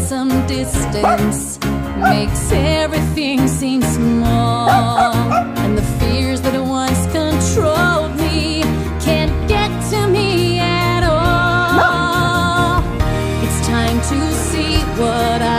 some distance makes everything seem small, and the fears that once controlled me can't get to me at all. It's time to see what